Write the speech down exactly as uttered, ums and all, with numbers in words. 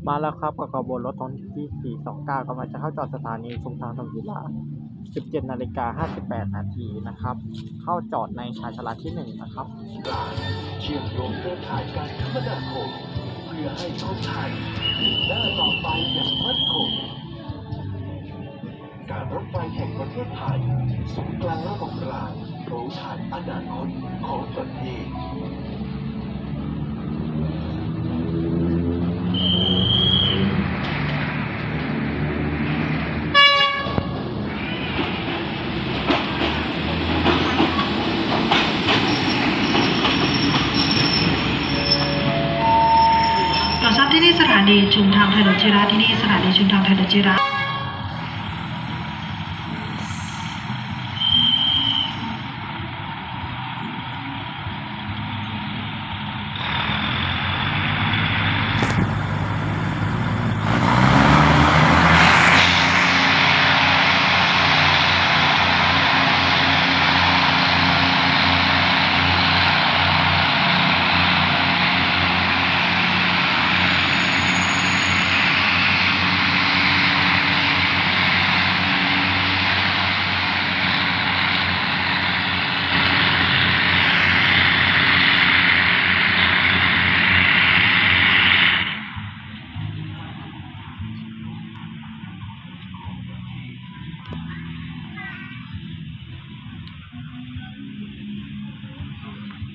มาแล้วครับกับขบวนรถท้องที่สี่สองเก้ากำลังจะเข้าจอดสถานีชุมทางถนนวิลาสิบเจ็ดนาฬิกาห้าสิบแปดนาทีนะครับเข้าจอดในชานชาลาที่หนึ่งนะครับเชื่อมโยงเครือข่ายการคมนาคมเพื่อให้คนไทยเดินหน้าต่อไปอย่างมั่นคงการรถไฟแห่งประเทศไทยศูนย์กลางระบบรางรู้ทันอนาคตของประเทศที่นี่สถานีชุมทางถนนจิระที่นี่สถานีชุมทางถนนจิระ